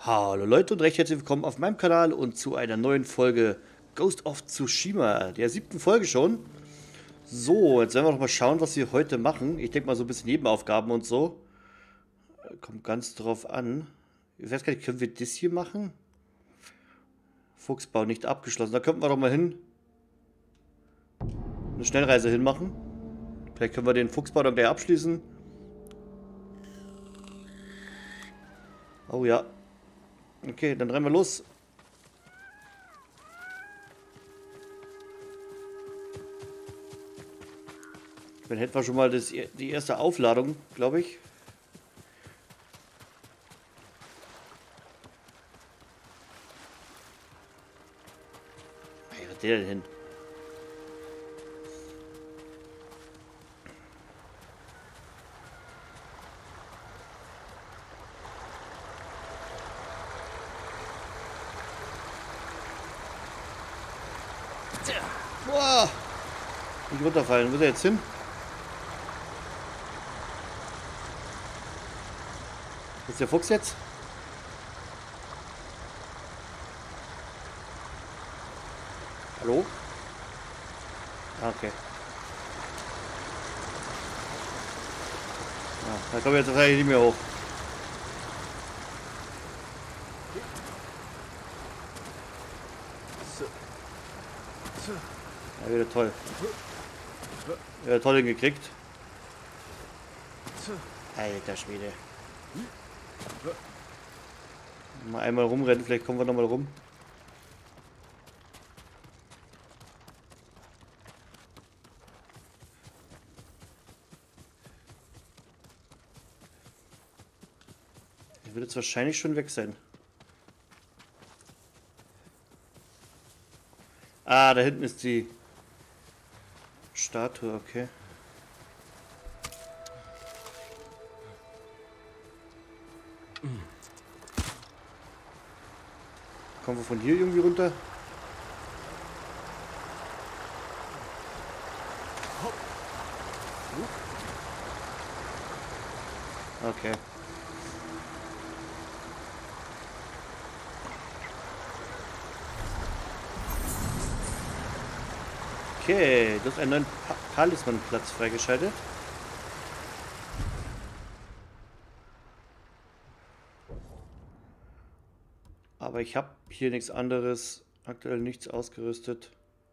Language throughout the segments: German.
Hallo Leute und recht herzlich willkommen auf meinem Kanal und zu einer neuen Folge Ghost of Tsushima, der 7. Folge schon. So, jetzt werden wir noch mal schauen, was wir heute machen. Ich denke mal so ein bisschen Nebenaufgaben und so. Kommt ganz drauf an. Ich weiß gar nicht, können wir das hier machen? Fuchsbau nicht abgeschlossen. Da könnten wir doch mal hin. Eine Schnellreise hinmachen. Vielleicht können wir den Fuchsbau dann gleich abschließen. Oh ja. Okay, dann rennen wir los. Dann hätten wir schon mal die erste Aufladung, glaube ich. Hey, was ist der denn hin? Boah! Nicht runterfallen. Wo ist er jetzt hin? Ist der Fuchs jetzt? Hallo? Ah, okay. Ja, da kommen wir jetzt wahrscheinlich nicht mehr hoch. Ja, wieder toll. Wieder toll hingekriegt. Alter Schwede. Mal einmal rumrennen, vielleicht kommen wir noch mal rum. Der wird jetzt wahrscheinlich schon weg sein. Ah, da hinten ist die Statue, okay. Kommen wir von hier irgendwie runter? Okay. Okay, du hast einen neuen Talismanplatz freigeschaltet. Aber ich habe hier nichts anderes, aktuell nichts ausgerüstet.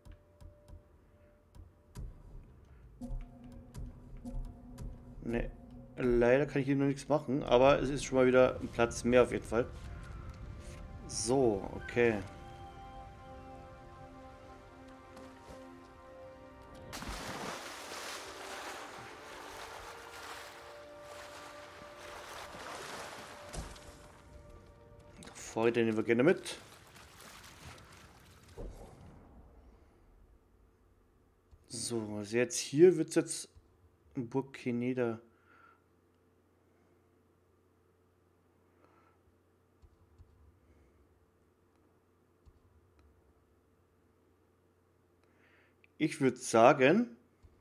Ne, leider kann ich hier noch nichts machen, aber es ist schon mal wieder ein Platz mehr auf jeden Fall. So, okay. Vorräte nehmen wir gerne mit. So, also jetzt hier wird es jetzt Burg Keneda. Ich würde sagen,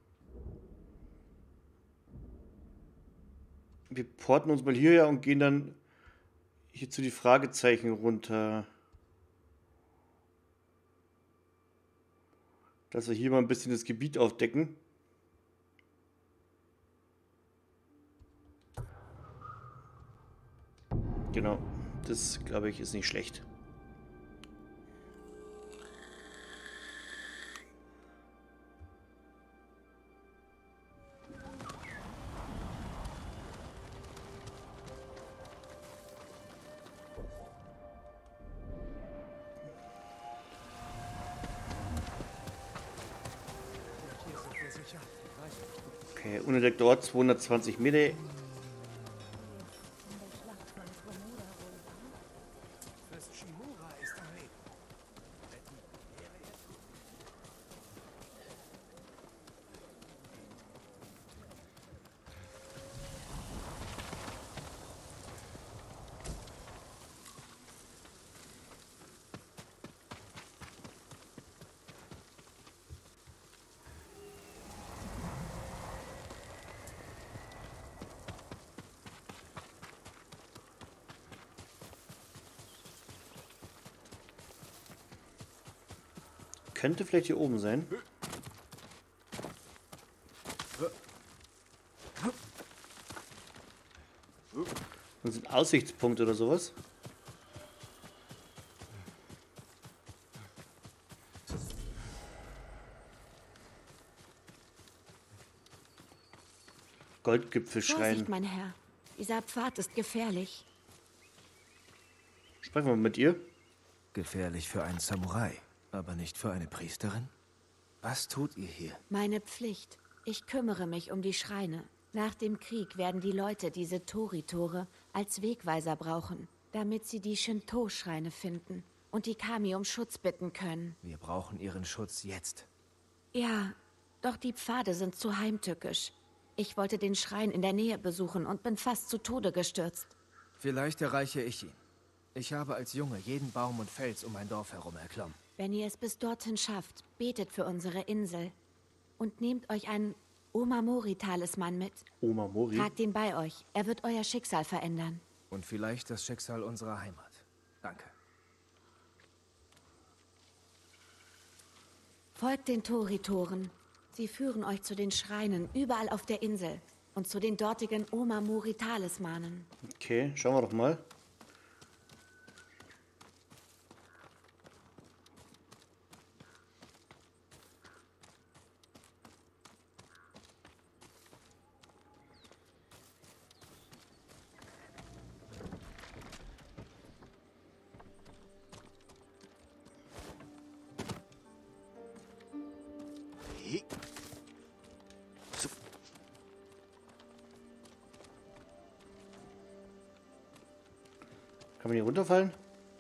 wir porten uns mal hierher und gehen dann hier zu die Fragezeichen runter. Dass wir hier mal ein bisschen das Gebiet aufdecken. Genau, das glaube ich ist nicht schlecht. Okay, unentdeckter Ort, 220 Meter. könnte vielleicht hier oben sein. Das ist ein Aussichtspunkt oder sowas. Goldgipfelschrein. Vorsicht, mein Herr. Dieser Pfad ist gefährlich. Sprechen wir mal mit ihr. Gefährlich für einen Samurai, aber nicht für eine Priesterin? Was tut ihr hier? Meine Pflicht. Ich kümmere mich um die Schreine. Nach dem Krieg werden die Leute diese Tori-Tore als Wegweiser brauchen, damit sie die Shinto-Schreine finden und die Kami um Schutz bitten können. Wir brauchen ihren Schutz jetzt. Ja, doch die Pfade sind zu heimtückisch. Ich wollte den Schrein in der Nähe besuchen und bin fast zu Tode gestürzt. Vielleicht erreiche ich ihn. Ich habe als Junge jeden Baum und Fels um mein Dorf herum erklommen. Wenn ihr es bis dorthin schafft, betet für unsere Insel. Und nehmt euch einen Omamori-Talisman mit. Omamori? Tragt ihn bei euch. Er wird euer Schicksal verändern. Und vielleicht das Schicksal unserer Heimat. Danke. Folgt den Tori-Toren. Sie führen euch zu den Schreinen überall auf der Insel und zu den dortigen Omamori-Talismanen. Okay, schauen wir doch mal. Kann man hier runterfallen?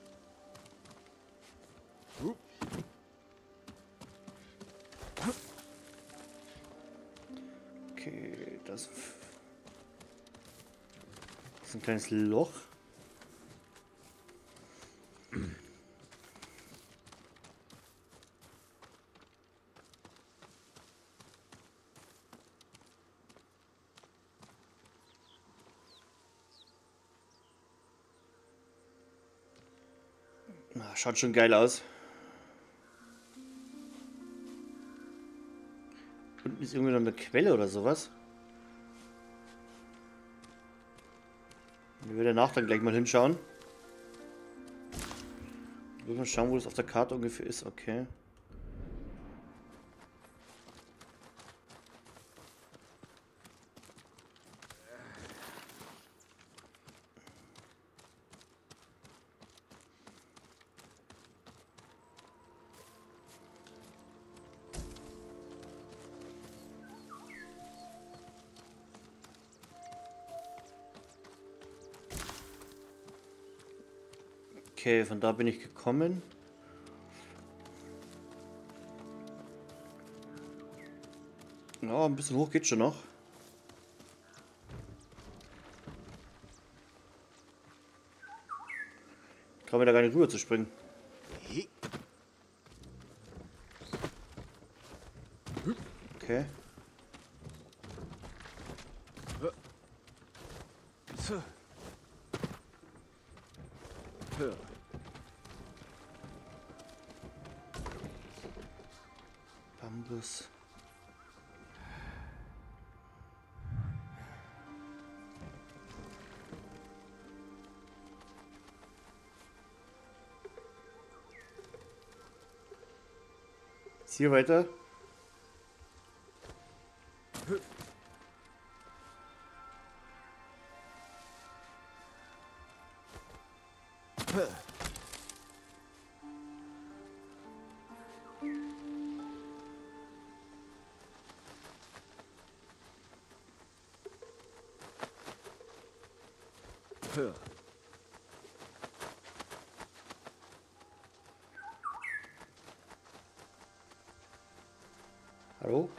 Okay, das ist ein kleines Loch. Na, schaut schon geil aus. Unten ist irgendwie noch eine Quelle oder sowas. Ich werde danach dann gleich mal hinschauen. Ich will mal schauen, wo das auf der Karte ungefähr ist. Okay. Okay, von da bin ich gekommen. Ja, ein bisschen hoch geht schon noch. Ich traue mir da gar nicht rüber zu springen. Okay. Bambus. Jetzt hier weiter. Hallo?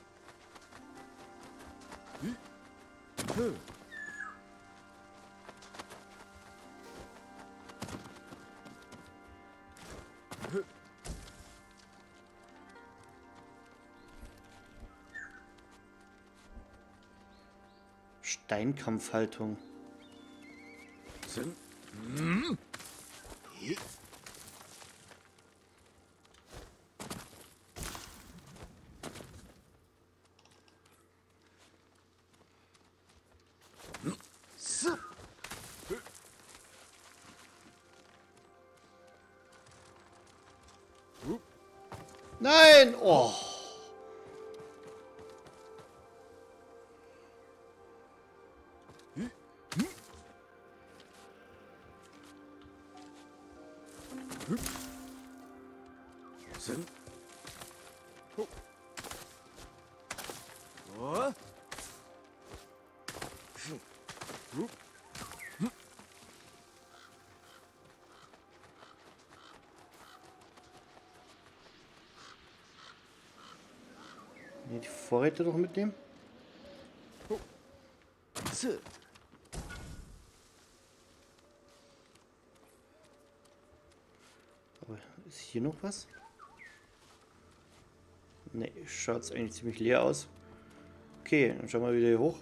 Steinkampfhaltung. Nein! Oh! Die Vorräte noch mitnehmen. Aber ist hier noch was? Ne, schaut es eigentlich ziemlich leer aus. Okay, dann schauen wir wieder hier hoch.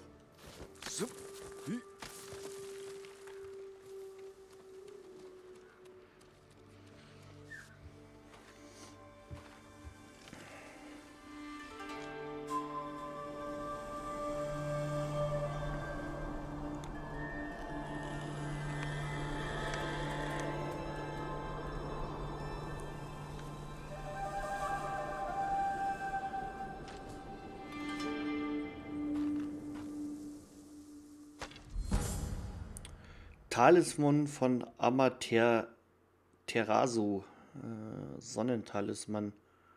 Talisman von Amaterasu. Sonnentalisman.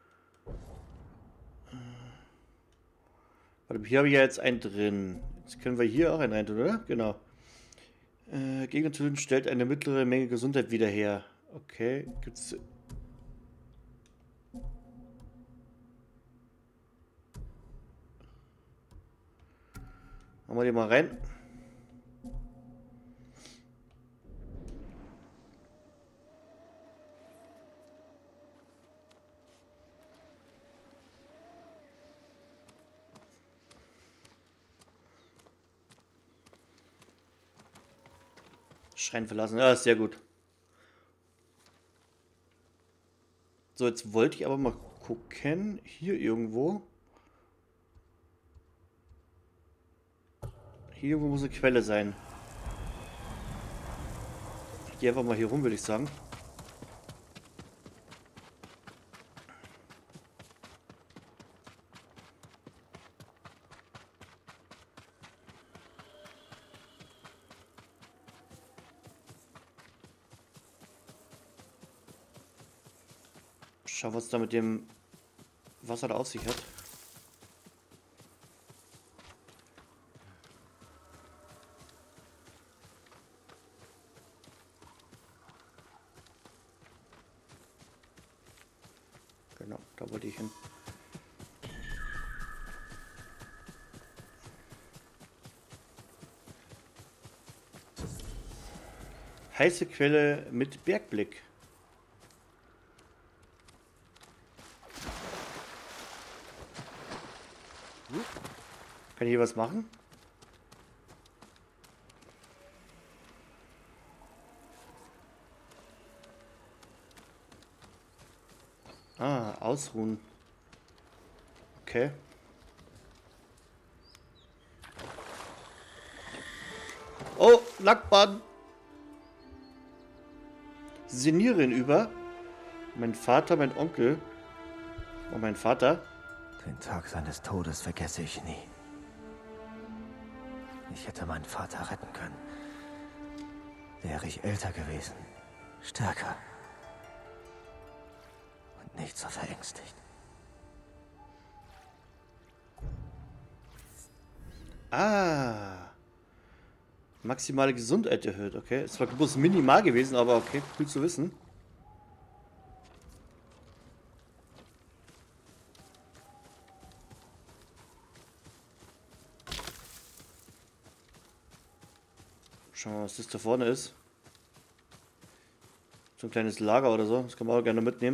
Warte, hier habe ich ja jetzt einen drin. Jetzt können wir hier auch einen rein tun, oder? Genau. Gegner töten stellt eine mittlere Menge Gesundheit wieder her. Okay, gibt's. Machen wir den mal rein. Schrein verlassen. Ja, ist sehr gut. So, jetzt wollte ich aber mal gucken. Hier irgendwo. Hier irgendwo muss eine Quelle sein. Ich gehe einfach mal hier rum, würde ich sagen. Schau, was da mit dem Wasser da auf sich hat. Genau, da wollte ich hin. Heiße Quelle mit Bergblick. Kann ich hier was machen? Ah, ausruhen. Okay. Oh, Lackbahn. Seniorin über. Mein Vater, mein Onkel. Und mein Vater. Den Tag seines Todes vergesse ich nie. Ich hätte meinen Vater retten können. Wäre ich älter gewesen. Stärker. Und nicht so verängstigt. Ah. Maximale Gesundheit erhöht, okay. Es war bloß minimal gewesen, aber okay, cool zu wissen. Schauen wir mal, was das da vorne ist. So ein kleines Lager oder so. Das kann man auch gerne mitnehmen.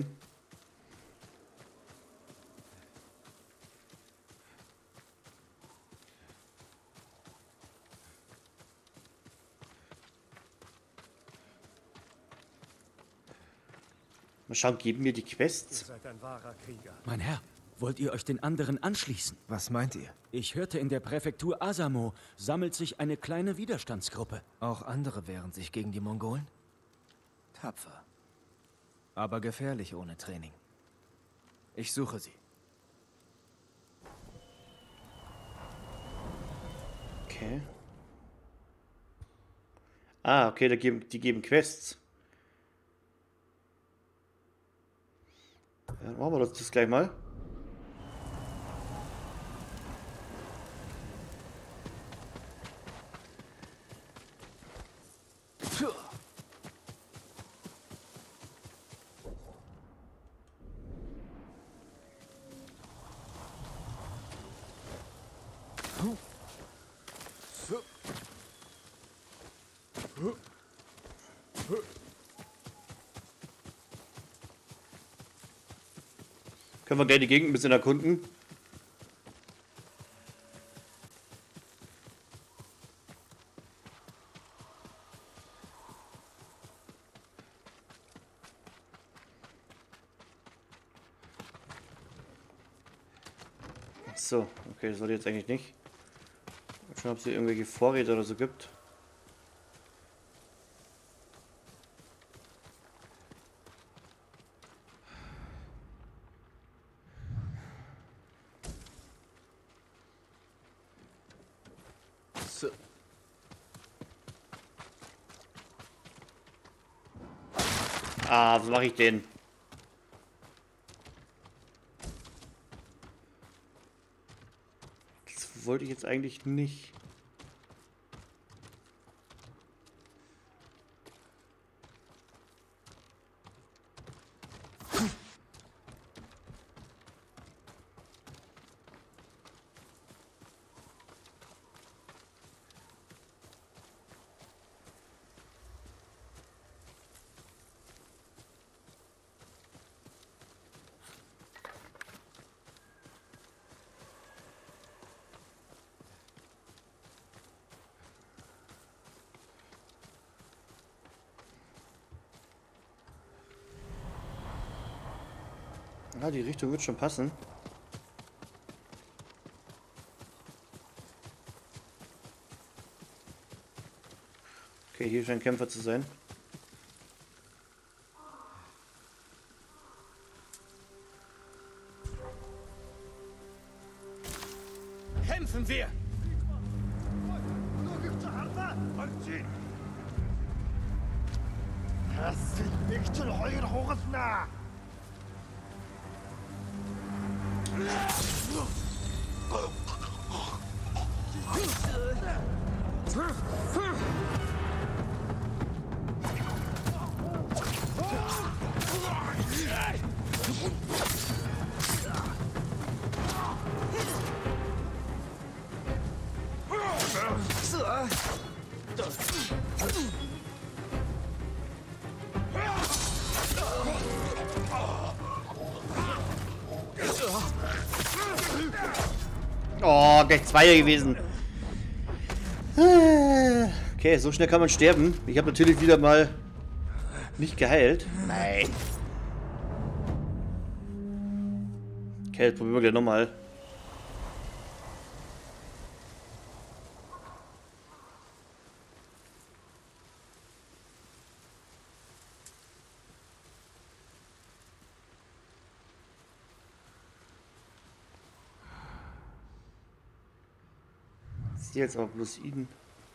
Mal schauen, geben mir die Quests. Ihr seid ein wahrer Krieger. Mein Herr, wollt ihr euch den anderen anschließen? Was meint ihr? Ich hörte, in der Präfektur Asamo sammelt sich eine kleine Widerstandsgruppe. Auch andere wehren sich gegen die Mongolen? Tapfer. Aber gefährlich ohne Training. Ich suche sie. Okay. Ah, okay, die geben Quests. Ja, machen wir das gleich mal. Können wir gleich die Gegend ein bisschen erkunden? So, okay, das sollte jetzt eigentlich nicht. Mal schauen, ob es hier irgendwelche Vorräte oder so gibt. So. Ah, was mache ich denn? Das wollte ich jetzt eigentlich nicht. Ah, die Richtung wird schon passen. Okay, hier scheint Kämpfer zu sein. Kämpfen wir! Oh, gleich Zweier gewesen. Okay, so schnell kann man sterben. Ich habe natürlich wieder mal nicht geheilt. Nein. Okay, jetzt probieren wir gleich nochmal. Ich sehe jetzt aber bloß ihn.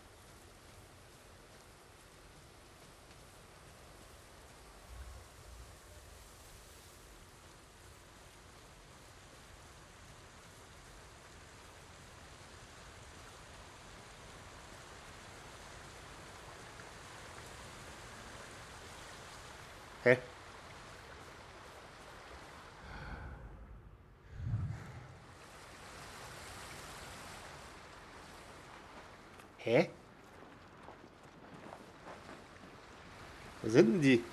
Hä? Hä? Wo sind denn die?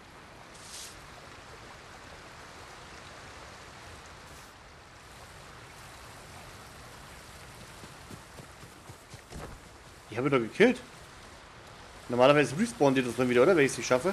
Ich habe ihn doch gekillt. Normalerweise respawnen die das dann wieder, oder? Wenn ich es nicht schaffe.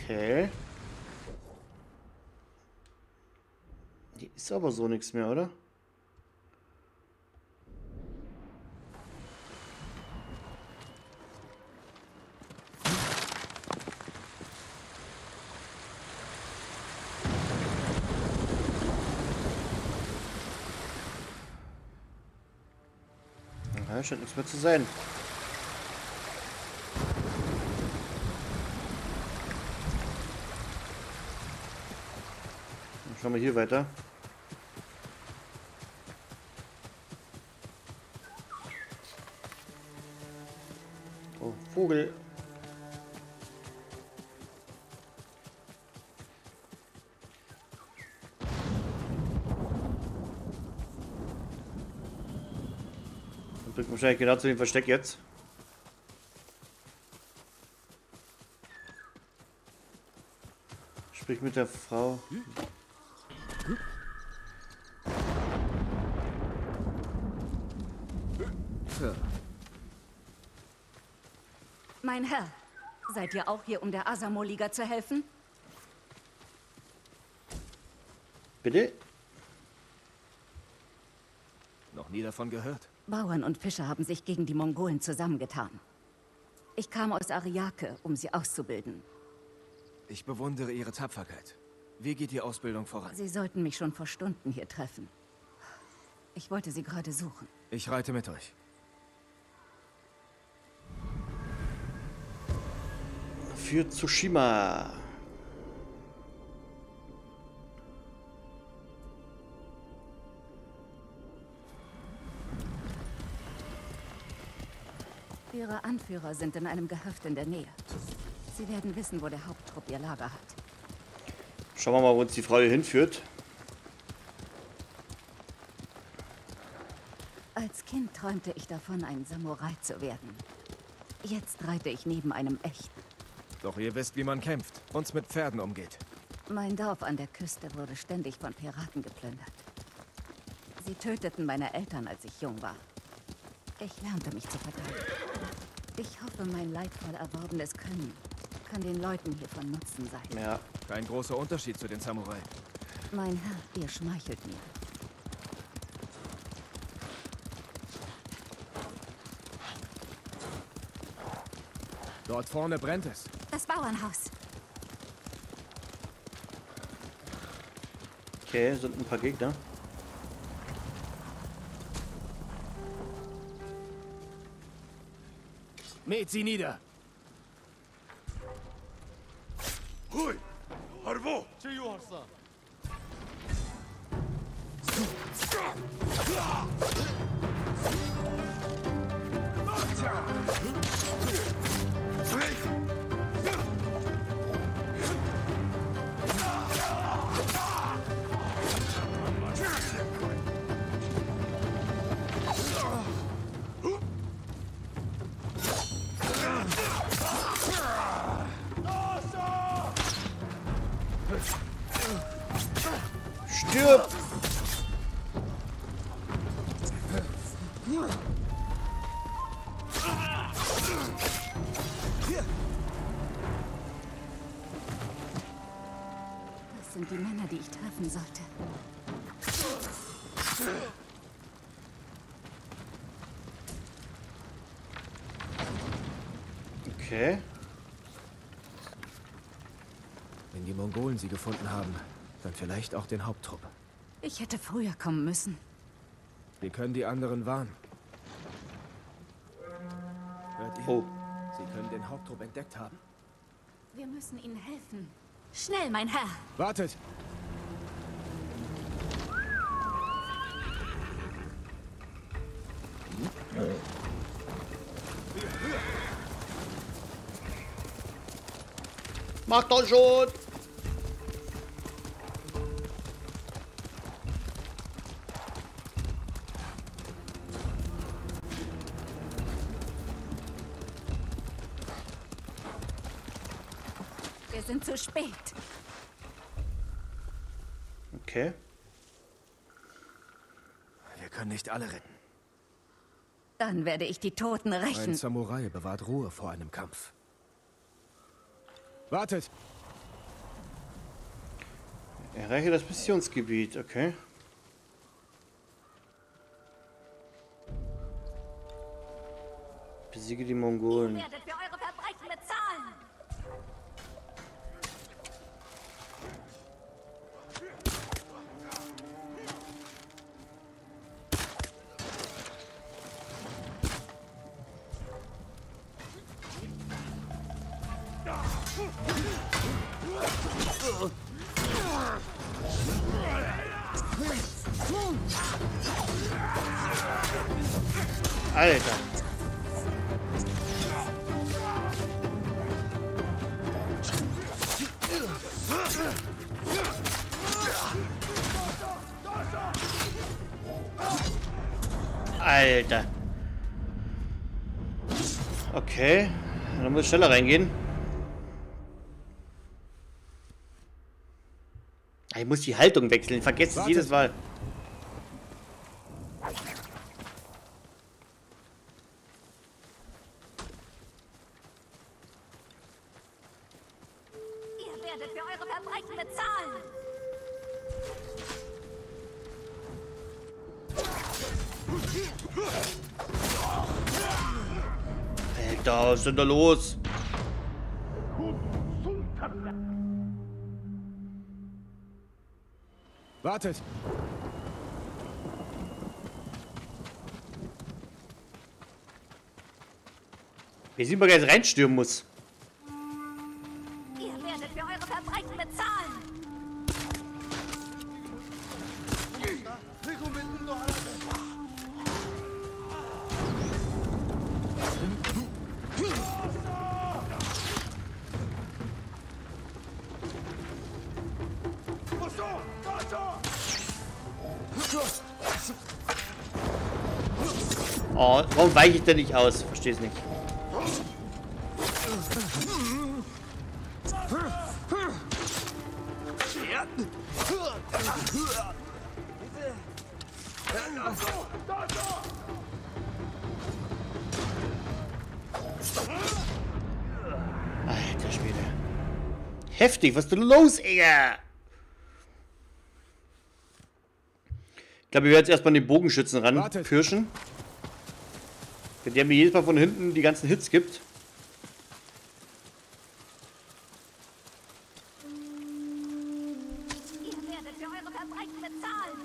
Okay. Hier ist aber so nichts mehr, oder? Ja, scheint nichts mehr zu sein. Dann schauen wir hier weiter. Oh, Vogel. Und bringt wahrscheinlich genau zu dem Versteck jetzt. Sprich mit der Frau. Mein Herr, seid ihr auch hier, um der Asamo-Liga zu helfen? Bitte? Noch nie davon gehört. Bauern und Fischer haben sich gegen die Mongolen zusammengetan. Ich kam aus Ariake, um sie auszubilden. Ich bewundere Ihre Tapferkeit. Wie geht die Ausbildung voran? Sie sollten mich schon vor Stunden hier treffen. Ich wollte sie gerade suchen. Ich reite mit euch. Für Tsushima. Ihre Anführer sind in einem Gehöft in der Nähe. Sie werden wissen, wo der Haupttrupp ihr Lager hat. Schauen wir mal, wo uns die Frau hier hinführt. Als Kind träumte ich davon, ein Samurai zu werden. Jetzt reite ich neben einem echten. Doch ihr wisst, wie man kämpft. Uns mit Pferden umgeht. Mein Dorf an der Küste wurde ständig von Piraten geplündert. Sie töteten meine Eltern, als ich jung war. Ich lernte mich zu verteidigen. Ich hoffe, mein leidvoll erworbenes Können kann den Leuten hier von Nutzen sein. Ja. Kein großer Unterschied zu den Samurai. Mein Herr, ihr schmeichelt mir. Dort vorne brennt es. Das Bauernhaus. Okay, sind ein paar Gegner. Mäht sie nieder. Hui! Harvo! Stirb! Das sind die Männer, die ich treffen sollte. Okay. Wenn die Mongolen sie gefunden haben, dann vielleicht auch den Haupttrupp. Ich hätte früher kommen müssen. Wir können die anderen warnen. Hört ihr? Oh. Sie können den Haupttrupp entdeckt haben. Wir müssen ihnen helfen. Schnell, mein Herr! Wartet! Macht doch schon! Wir sind zu spät. Okay. Wir können nicht alle retten. Dann werde ich die Toten Ein rächen. Samurai bewahrt Ruhe vor einem Kampf. Wartet! Erreiche das Missionsgebiet, okay. Besiege die Mongolen. Ihr werdet für eure Verbrechen bezahlen! Alter. Alter. Okay. Dann muss ich schneller reingehen. Ich muss die Haltung wechseln. Ich vergesse es jedes Mal. Ihr werdet für eure Verbrechen bezahlen! Alter, was ist denn da los? Wartet! Wie sieht man jetzt reinstürmen muss? Ihr werdet für eure Verbrechen bezahlen! Oh, warum weiche ich denn nicht aus? Versteh's nicht. Alter Schwede. Heftig, was ist denn los, Digga? Ich glaube, wir werden jetzt erstmal an den Bogenschützen ranpirschen. Der mir jedes Mal von hinten die ganzen Hits gibt. Ihr werdet für eure Verbrechen bezahlen!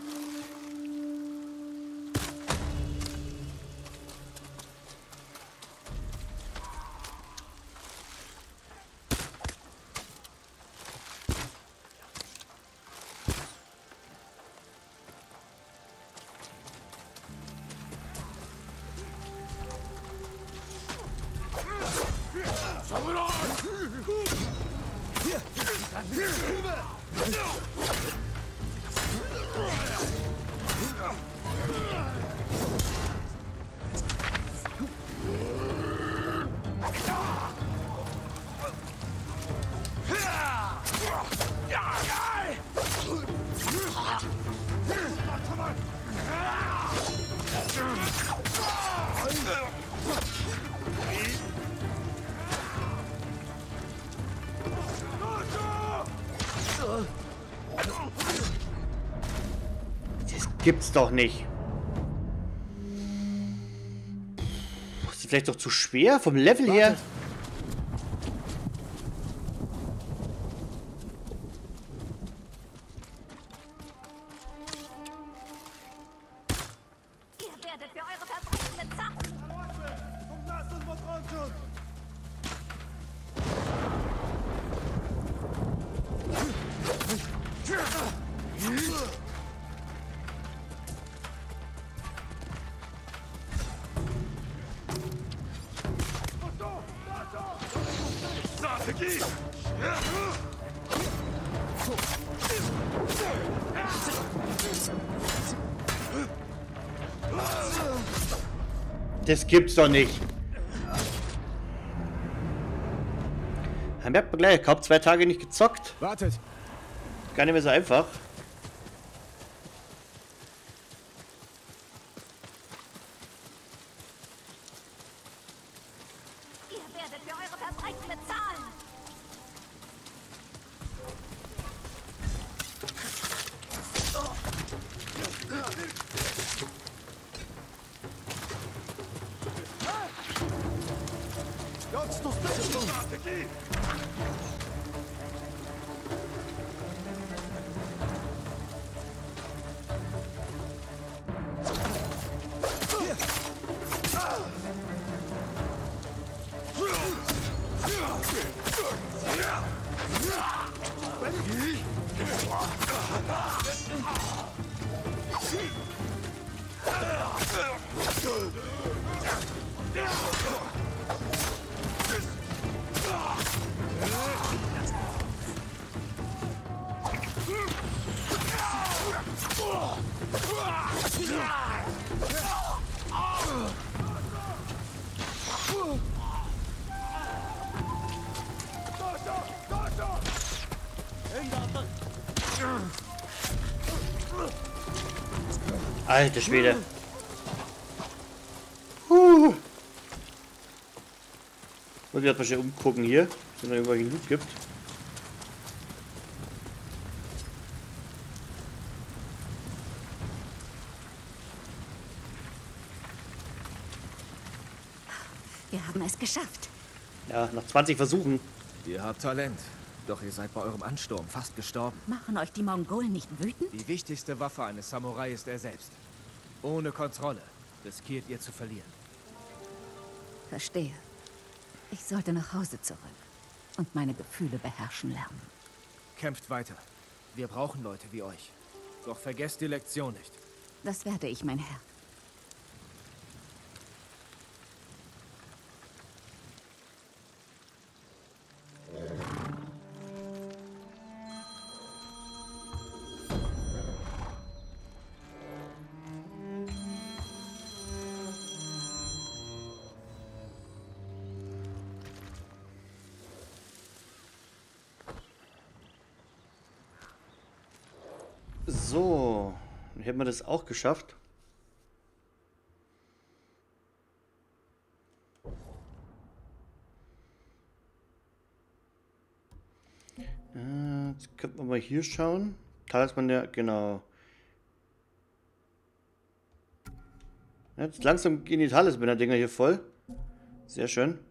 Das gibt's doch nicht. Ist das vielleicht doch zu schwer vom Level her? Ihr werdet für eure Verbrechen bezahlen! Das gibt's doch nicht. Haben wir gleich kaum 2 Tage nicht gezockt. Wartet! Gar nicht mehr so einfach. Ihr werdet für eure Verbrechen bezahlen! Alter Schwede. Muss ich erstmal schnell umgucken hier, ob es noch irgendwelchen Loot gibt. Wir haben es geschafft. Ja, nach 20 Versuchen. Ihr habt Talent. Doch ihr seid bei eurem Ansturm fast gestorben. Machen euch die Mongolen nicht wütend? Die wichtigste Waffe eines Samurai ist er selbst. Ohne Kontrolle riskiert ihr zu verlieren. Verstehe. Ich sollte nach Hause zurück und meine Gefühle beherrschen lernen. Kämpft weiter. Wir brauchen Leute wie euch. Doch vergesst die Lektion nicht. Das werde ich, mein Herr. So, dann hätten wir das auch geschafft. Jetzt könnten wir mal hier schauen. Talisman der, genau. Jetzt langsam gehen die Talisman-Dinger hier voll. Sehr schön.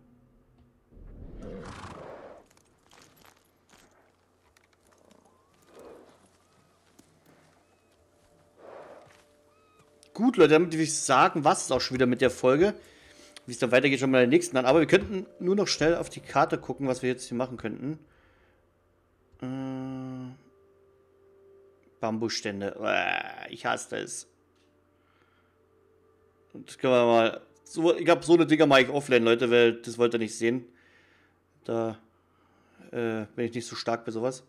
Gut, Leute, damit würde ich sagen, was ist auch schon wieder mit der Folge. Wie es dann weitergeht, schon mal in der nächsten an. Aber wir könnten nur noch schnell auf die Karte gucken, was wir jetzt hier machen könnten. Bambusstände. Ich hasse es. Und das können wir mal. So, ich habe so eine Dinger mache ich offline, Leute, weil das wollt ihr nicht sehen. Da bin ich nicht so stark bei sowas.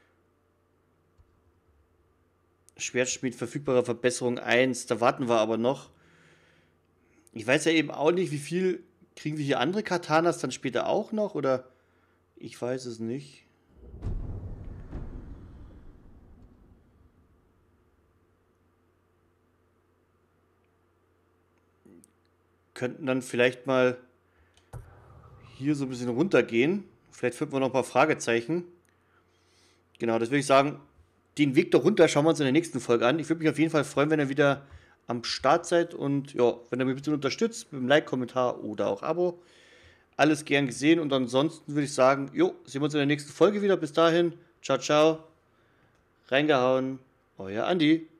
Schwertschmied, verfügbare Verbesserung 1. Da warten wir aber noch. Ich weiß ja eben auch nicht, wie viel. Kriegen wir hier andere Katanas dann später auch noch? Oder? Ich weiß es nicht. Könnten dann vielleicht mal hier so ein bisschen runtergehen. Vielleicht finden wir noch ein paar Fragezeichen. Genau, das würde ich sagen. Den Weg da runter schauen wir uns in der nächsten Folge an. Ich würde mich auf jeden Fall freuen, wenn ihr wieder am Start seid und ja, wenn ihr mich bitte unterstützt mit einem Like, Kommentar oder auch Abo. Alles gern gesehen und ansonsten würde ich sagen, jo, sehen wir uns in der nächsten Folge wieder. Bis dahin, ciao, ciao, reingehauen, euer Andi.